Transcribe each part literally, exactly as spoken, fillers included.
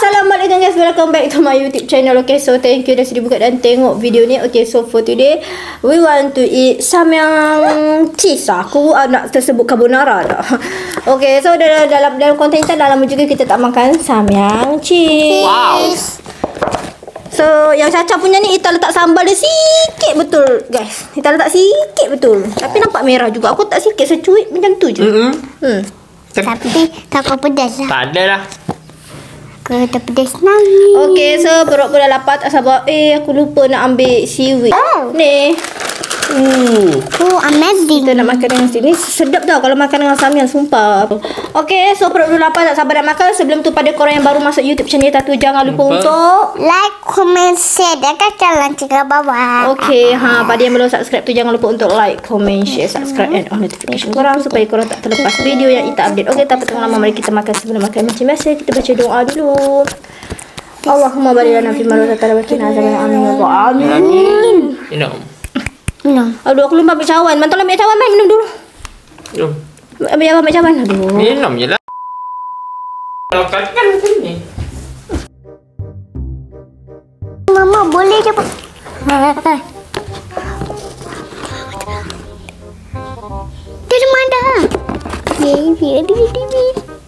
Assalamualaikum guys, welcome back to my YouTube channel. Okay, so thank you dah sudi buka dan tengok video ni. Okay, so for today we want to eat samyang cheese. Aku uh, nak tersebut carbonara dah. Okay, so dalam dalam, dalam konten kita dalam juga kita tak makan samyang cheese. Wow. So yang Caca punya ni Ita letak sambal dia sikit betul guys. Ita letak sikit betul. Tapi nampak merah juga. Aku tak sikit secuit macam tu je. Mm-hmm. Hmm. Tapi takut pedas lah. Tak ada lah. Kata pedas nangis. Okay, so perut pun dah lapar. Tak sabar. Eh, aku lupa nak ambil seaweed. Oh. Ni. Uh. Oh, amazing. Kita nak makan dengan sini. Sedap tau kalau makan dengan samyang, sumpah. Okay, so perut dah lapar. Tak sabar nak makan. Sebelum tu pada korang yang baru masuk YouTube channel Tatu, jangan lupa, lupa untuk like, comment, share dan kacau lonceng ke bawah. Okay, ha, pada yang belum subscribe tu jangan lupa untuk like, comment, share, subscribe and on notification korang supaya korang tak terlepas video yang Ita update. Okay, tanpa tengah lama, mari kita makan. Sebelum makan macam biasa, kita baca doa dulu. Allahumma barik lana fi ma razaqtana wa qina azaban amin ya Allah. Amin. Minum. Minum. Aduh, aku lupa ambil cawan. Mantul ambil cawan, main minum dulu. Minum. Ambil ambil cawan. Aduh. Minum je lah. Kalau kan macam ni. Mama boleh je. Dari mana? Baby, baby, baby.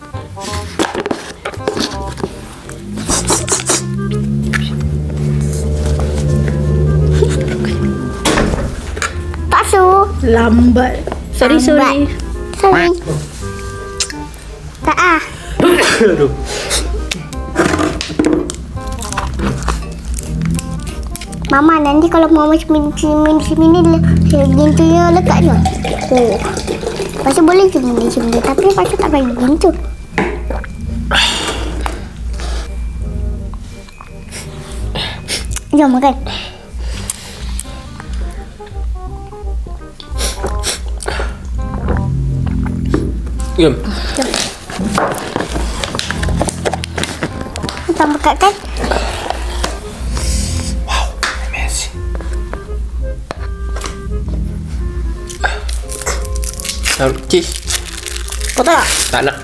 Lambat. Sorry, Lambat. sorry. Sorry. Tak ah. Aduh. Mama, nanti kalau mama cemil cemil gitu ya lekat je. Oh. Pasal boleh cemil cemil tapi pasal tak bagi gitu. Jom makan. Jom. Kita buka kan? Wow, amazing. Taruh cheese. Kau tak nak? Tak nak.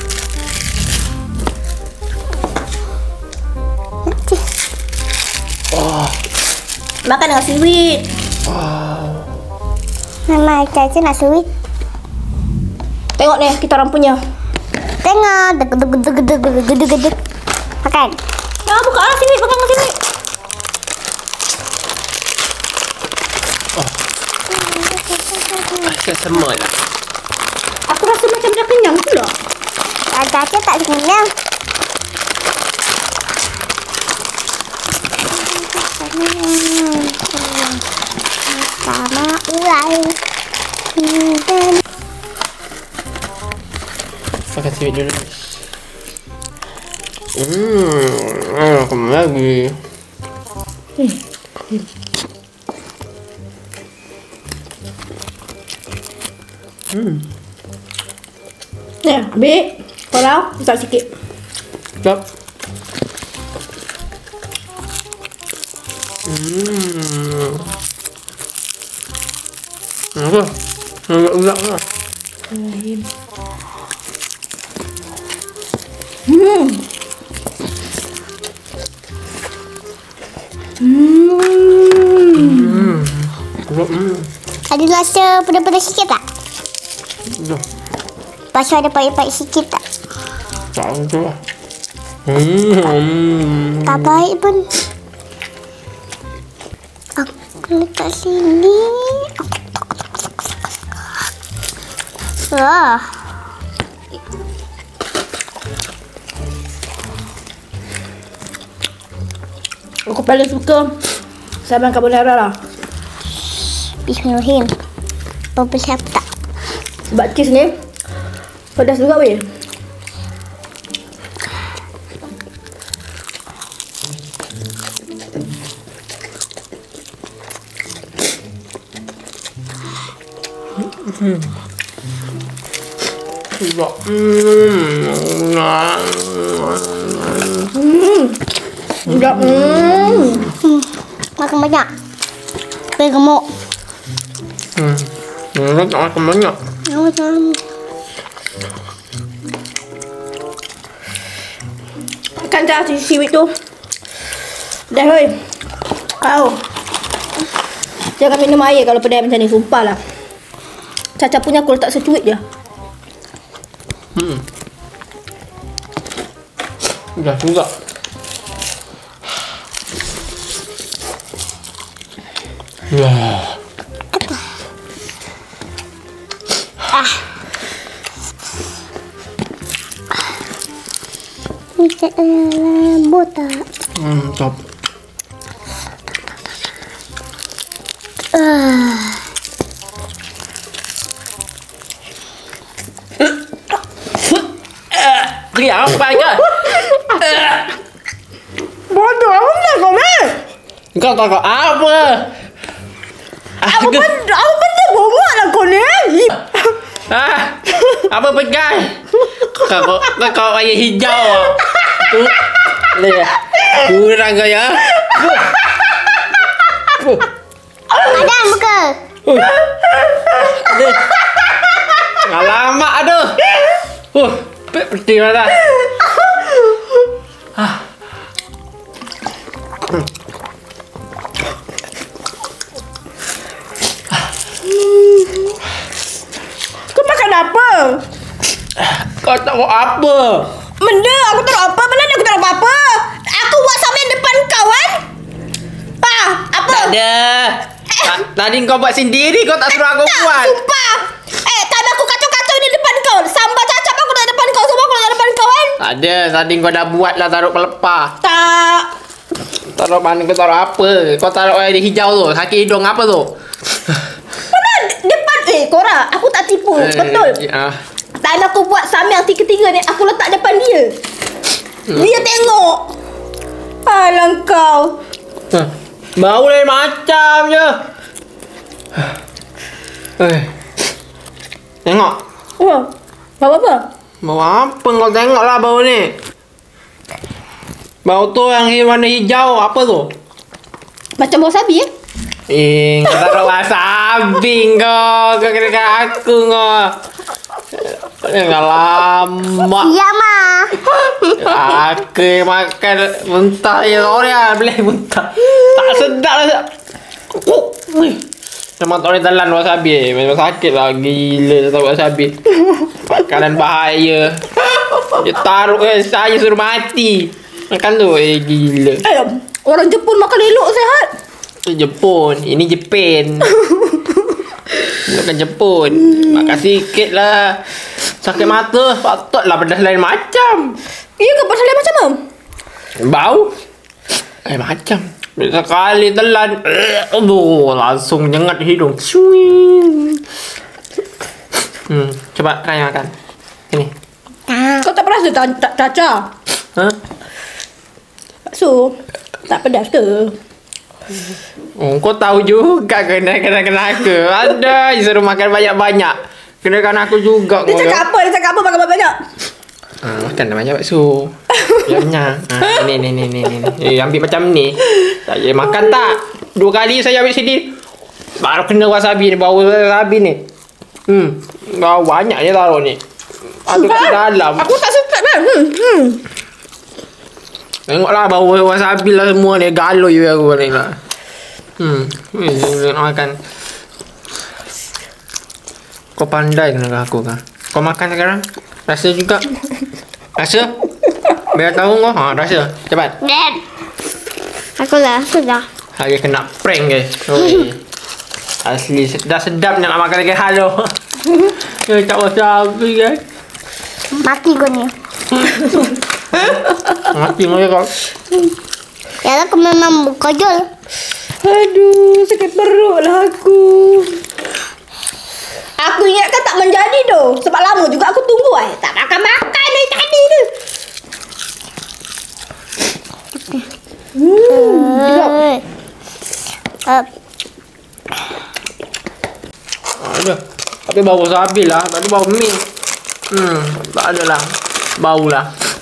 Oh. Makan dengan seaweed. Wow. Mama, Caca nak sweet. Tengok ni, kita orang punya. Tengok, deg deg deg deg deg deg deg. Makan. Ya, buka lah seaweed, makan dengan seaweed. Oh. Rasa semut lah. Aku rasa macam dah kenyang pula. Caca tak kenyang. Sama urai. Makan seaweed dulu. Hmm, kembali lagi. Hmm. Hmm. Ni, ambil. Kalau, letak sikit. Stop. Hmm. Apa? Enggak lah. Hmm. Hmm. Hmm. Ada rasa pedas-pedas sikit tak? Dah. Pasal ada pahit-pahit sikit tak? Tak ada lah. Hmm. Tak pahit pun. Aku letak sini. Wah. Aku paling suka samyang carbonara lah. Bismillahirrahmanirrahim. Apa siap tak? Sebab cheese ni pedas juga weh. Hmm. Sedap. Hmm. Hmm. Sedap. Hmm. Hmm. Makan banyak. Supaya gemuk. Hmm. Hmm. Tak makan banyak. Macam Makan dah si seaweed tu. Dah weh. Kau. Jangan minum air kalau pedai macam ni, sumpah lah. Caca punya aku letak secuit je. Hmm. Dah juga. Wah. Ah. Ini lembut tak? Hmm, top. Ah. Teriak apa ke? Bodoh amat kau ni. Kau tahu kau apa? Apa benda, apa benda bongok lah kau ni. Ah, apa pegang? Kau kau kau air hijau. Tu, ni, kurang kau ya. Ada muka. Ni, alamak aduh. Uh, peti mana? Ah. Kau makan apa? Kau tahu apa? Benda aku taruh apa? Mana ni aku taruh apa-apa? Aku buat sambil depan kau kan? Ah, apa? Tak ada. Ta- Tadi kau buat sendiri, kau tak suruh aku Tak, buat. sumpah. Eh, tadi aku kacau-kacau ni depan kau. Sambal cacap aku tak depan kau. Semua aku tak depan kau kan? Tak ada, tadi kau dah buat lah taruh pelepah. Tak. Taruh mana kau taruh apa? Kau taruh air hijau tu, sakit hidung apa tu? Mana depan? Eh, Cora, aku tak tipu. Betul. Eh, ah. Tadi aku buat samyang tiga-tiga ni, aku letak depan dia. Hmm. Dia tengok. Alah kau. Huh. Bau lain macam je. Eh. Tengok. Wah, bau apa? Bau apa kau tengok lah bau ni? Bau tu yang warna hijau, apa tu? Macam bau sabi eh? Eh, kau taruh wasabi kau. Kau kena aku kau. Jangan lama. Ya, Ma. Aku makan muntah ya sorry lah. Boleh muntah. Tak sedap lah. Memang tak boleh telan wasabi. Memang sakit lah. Gila tak wasabi. Makanan bahaya. Dia taruh eh, saya suruh mati. Makan tu. Eh gila. Eh, orang Jepun makan elok sehat. Itu Jepun. Ini Jepun. Bukan Jepun. Makan sikit lah. Sakit mata. Patutlah pedas lain macam. Ya ke pasal lain macam mana? Bau. Lain macam. Sekali telan. Aduh, langsung nyengat hidung. Swing. Hmm, coba kau makan. Ini. Kau tak pernah tak tak caca? Ha? Bakso. Tak pedas ke? Oh, kau tahu juga kena kena kena aku. Ada je suruh makan banyak-banyak. Kenakan aku juga. Dia cakap apa? Dia cakap apa makan banyak? Ah, makan dah banyak bakso. Biar kenyang. Ah, ni ni ni ni ni. Eh, ambil macam ni. Tak boleh makan tak? Dua kali saya ambil sini. Baru kena wasabi ni, bau wasabi ni. Hmm, bau banyak je taruh ni. Ada kat dalam. Aku tak suka kan? Hmm, hmm. Tengoklah bau wasabi lah semua ni. Galoi je aku ni lah. Hmm, ni nak makan. Kau pandai kena aku kan? Kau makan sekarang? Rasa juga? Rasa? Biar tahu kau. Ha, rasa. Cepat. Dad. Aku lah, aku dah. Hari kena prank guys. Oi. Asli dah sedap nak makan lagi halo. Ya tak wasabi guys. Mati kau ni. Mati mana kau? Ya, aku memang berkojol. Aduh, sakit perut lah aku. Aku ingatkan tak menjadi tu. Sebab lama juga aku tunggu eh. Tak makan-makan dari tadi tu. Hmm. Uh, Ada. Tapi bau wasabi lah. Tadi bau mi. Hmm, tak ada lah. Bau lah.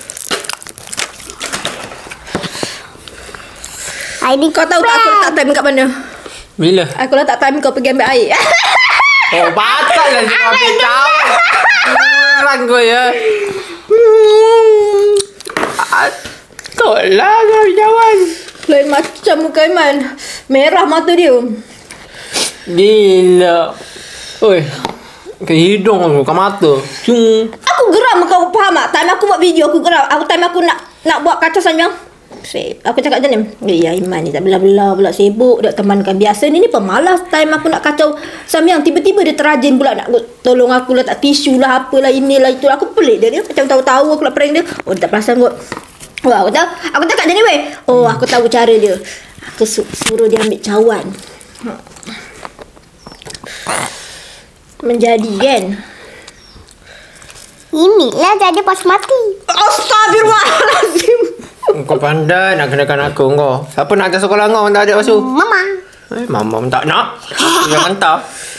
ini Kau tahu tak aku letak time kat mana? Bila? Aku letak time kau pergi ambil air. Oh, batal lah si kopi caw. Orang kau ya. Tolak kau jawab. Lain macam muka Aiman. Merah mata dia. Gila. Oi. Ke hidung tu, ke mata. Cung. Aku geram kau faham tak? Time aku buat video aku geram. Aku time aku nak nak buat kacau Samyang. Aku cakap macam ni. Ya Aiman ni tak bela-bela pula sibuk dak temankan biasa ni ni pemalas. Time aku nak kacau Samyang tiba-tiba dia terajin pula nak tolong aku letak tisu lah apalah inilah itu. Aku pelik dia dia macam tahu-tahu aku nak prank dia. Oh dia tak perasan kot. Wah, aku tahu. Aku cakap dia ni weh. Oh aku tahu cara dia. Aku su- suruh dia ambil cawan. Menjadi kan. Inilah jadi pas mati. Astagfirullahalazim. Kau pandai nak kenakan aku kau. Siapa nak hantar sekolah kau tak ada basuh? Mama. Eh, mama pun tak nak. Dia hantar.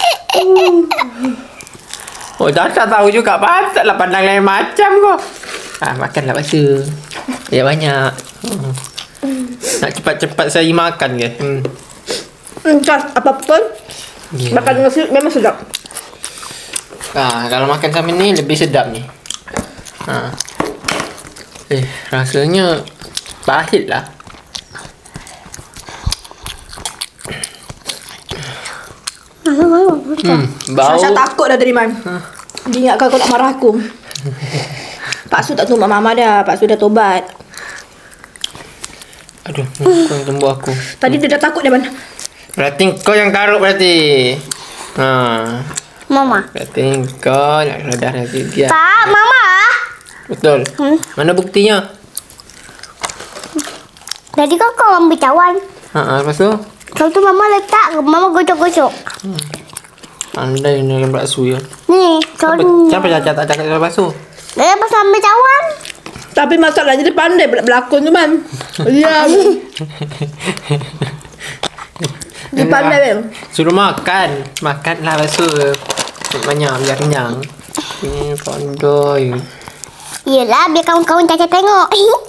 Oh, dah tak tahu juga. Patutlah pandang lain macam kau. Ah, makanlah basuh. Ya banyak. Hmm. Nak cepat-cepat saya makan ke? Hmm. Hmm, apapun. Yeah. Makan nasi memang sedap. Ah, kalau makan sama ni lebih sedap ni. Ha. Eh, rasanya pahit lah. Hmm, bau. Syah takut dah tadi Man. Ha. Dia ingatkan kau nak marah aku. Pak Su tak tumbak mama dah. Pak Su dah tobat. Aduh, kau yang tembuk aku. Tadi dia dah takut dah Man. Berarti kau yang taruh berarti. Ha. Mama. Berarti kau nak redah nanti dia. Tak, Mama. Betul. Hmm? Mana buktinya? Jadi kau kau ambil cawan. Ha, ha, lepas tu? Kau tu Mama letak, Mama gosok-gosok. Hmm. Pandai ni yang bakso ya. Ni, kau ni. Siapa cakap tak cakap pasal bakso? Dia pas ambil cawan. Tapi masalahnya dia pandai berlakon tu Man. Ya. Dia pandai kan. Suruh makan. Makanlah bakso. Banyak biar kenyang. Ni pandai. Yelah, biar kawan-kawan Caca tengok.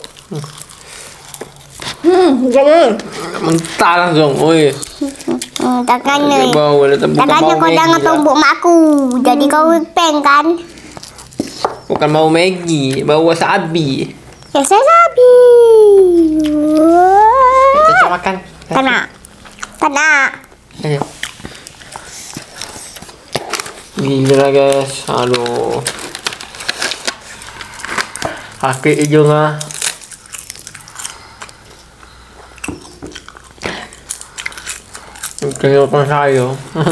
Hmm, jangan. Mentah langsung. Oi. Hmm, tangannya. Bau dah bukan Tangannya bau kau Maggi jangan lah. tumbuk mak aku. Jadi kau peng kan? Bukan bau Maggi, bau wasabi. Ya, saya sabi. Kita makan. Tak nak. Tak nak. Ayo. Gila lah guys. Aduh. Hakik hijau lah. Kenyakan saya.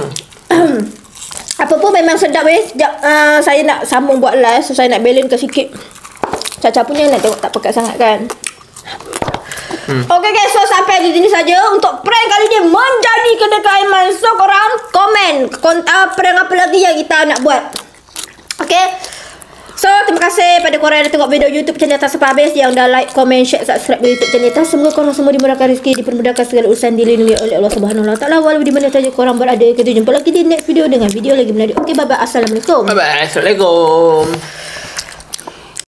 Apa pun memang sedap weh. Sekejap uh, saya nak sambung buat live. So saya nak balance ke sikit. Caca punya nak tengok tak pekat sangat kan. Hmm. Okay guys, so sampai di sini saja untuk prank kali ni menjadi kedekat Aiman. So korang komen kon- uh, prank apa lagi yang kita nak buat. Okay. So terima kasih pada korang yang dah tengok video YouTube channel Atas sampai habis, yang dah like, komen, share, subscribe di YouTube channel Atas. Semoga korang semua dimurahkan rezeki, dipermudahkan segala urusan, dilindungi oleh Allah Subhanahu Wa Taala walau di mana saja korang berada. Kita jumpa lagi di next video dengan video lagi menarik. Okay, bye bye. Assalamualaikum. Bye bye. Assalamualaikum.